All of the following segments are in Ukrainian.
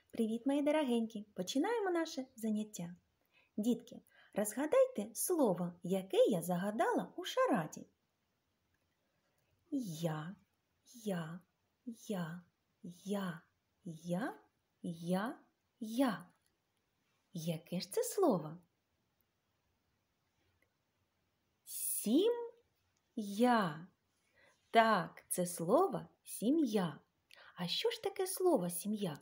Привіт, мої дорогенькі! Починаємо наше заняття. Дітки, розгадайте слово, яке я загадала у шараді. Я, я, я, я, я. Яке ж це слово? Сім'я. Так, це слово сім'я. А що ж таке слово сім'я?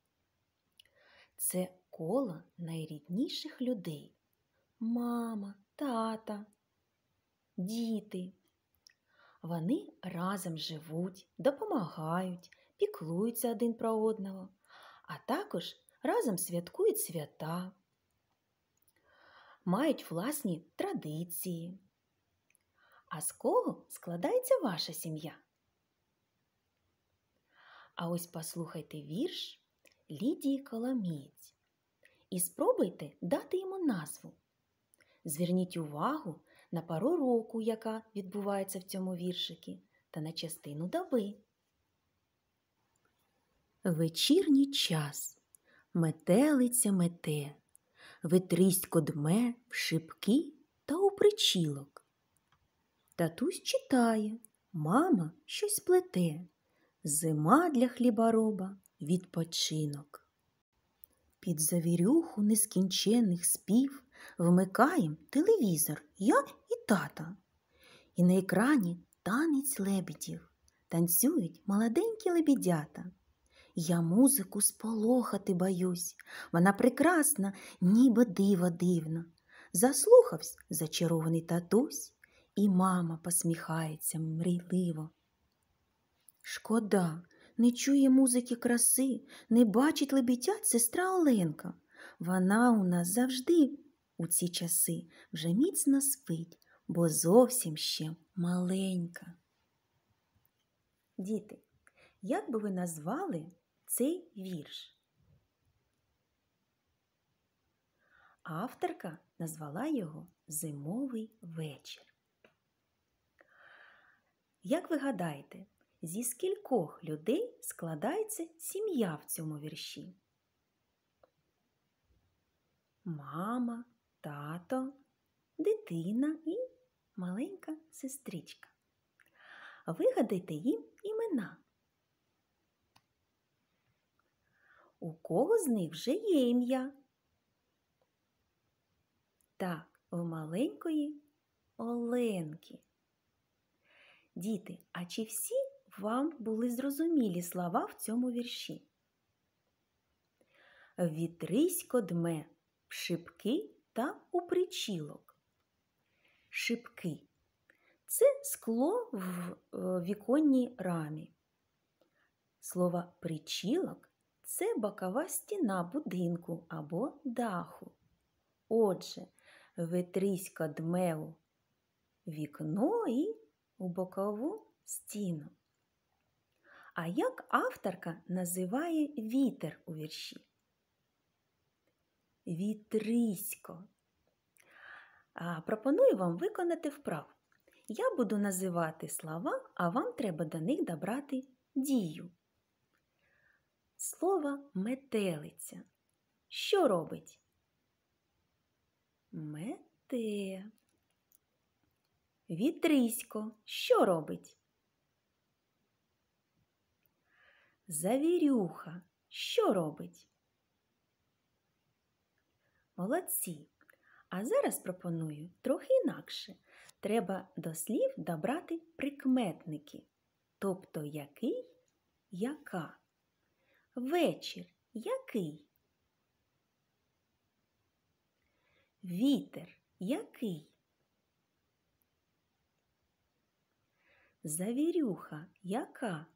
Це коло найрідніших людей. Мама, тата, діти. Вони разом живуть, допомагають, піклуються один про одного, а також разом святкують свята, мають власні традиції. А з кого складається ваша сім'я? А ось послухайте вірш Лідії Коломієць і спробуйте дати йому назву. Зверніть увагу на пору року, яка відбувається в цьому віршикі, та на частину доби. Вечірній час метелиця мете, витрисько дме в шибки та у причілок. Татусь читає, мама щось плете, зима для хлібороба – відпочинок. Під завірюху нескінченних спів вмикаєм телевізор я і тата. І на екрані танець лебедів, танцюють молоденькі лебедята. Я музику сполохати боюсь, вона прекрасна, ніби диво дивна. Заслухавсь зачарований татусь, і мама посміхається мрійливо. Шкода, не чує музики краси, не бачить лебедят сестра Оленка. Вона у нас завжди у ці часи вже міцно спить, бо зовсім ще маленька. Діти, як би ви назвали цей вірш? Авторка назвала його «Зимовий вечір». Як ви гадаєте, зі скількох людей складається сім'я в цьому вірші? Мама, тато, дитина і маленька сестричка. Вигадайте їм імена. У кого з них вже є ім'я? Так, у маленької Оленки. Діти, а чи всі вам були зрозумілі слова в цьому вірші? Вітрисько дме в шибки та у причілок. Шибки – це скло в віконній рамі. Слово причілок – це бокова стіна будинку або даху. Отже, вітрисько дме у вікно і у бокову стіну. А як авторка називає вітер у вірші? Вітрисько. Пропоную вам виконати вправу. Я буду називати слова, а вам треба до них добрати дію. Слово метелиця. Що робить? Мете. Вітрисько. Що робить? Завірюха. Що робить? Молодці! А зараз пропоную трохи інакше. Треба до слів добрати прикметники. Тобто який, яка. Вечір. Який? Вітер. Який? Завірюха. Яка?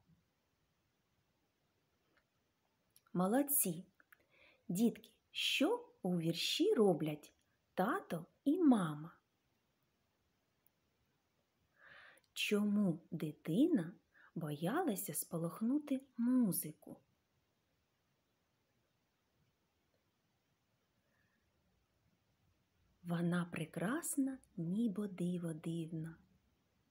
Молодці! Дітки, що у вірші роблять тато і мама? Чому дитина боялася спалахнути музику? Вона прекрасна, ніби диво дивна.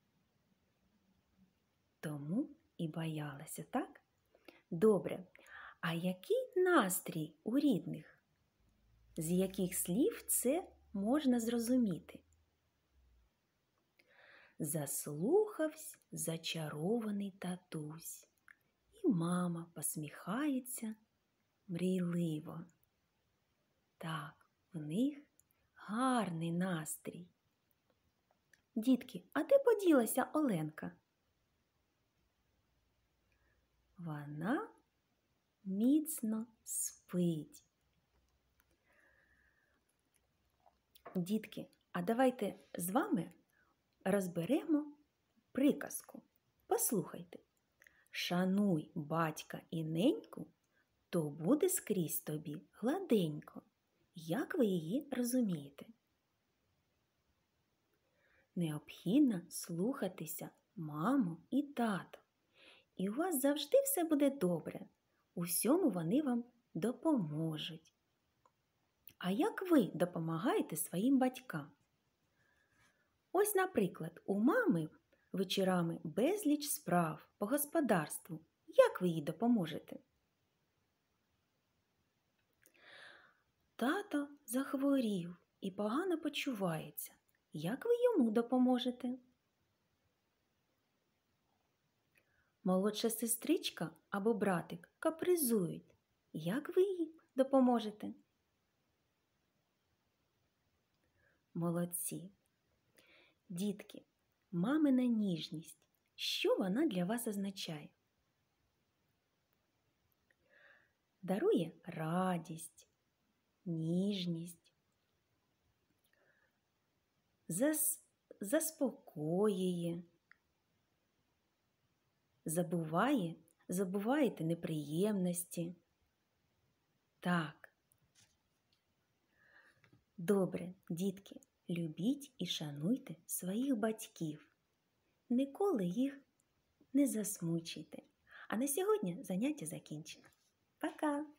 Тому і боялася, так? Добре. А який настрій у рідних? З яких слів це можна зрозуміти? Заслухавсь зачарований татусь, і мама посміхається мрійливо. Так, в них гарний настрій. Дітки, а де поділася Оленка? Вона міцно спить. Дітки, а давайте з вами розберемо приказку. Послухайте. Шануй батька і неньку, то буде скрізь тобі гладенько. Як ви її розумієте? Необхідно слухатися маму і тато. І у вас завжди все буде добре. У всьому вони вам допоможуть. А як ви допомагаєте своїм батькам? Ось, наприклад, у мами вечорами безліч справ по господарству. Як ви їй допоможете? Тато захворів і погано почувається. Як ви йому допоможете? Молодша сестричка або братик капризують. Як ви їм допоможете? Молодці! Дітки, мамина ніжність. Що вона для вас означає? Дарує радість, ніжність, заспокоює, забуваєте неприємності. Так. Добре, дітки, любіть і шануйте своїх батьків. Ніколи їх не засмучуйте. А на сьогодні заняття закінчено. Пока!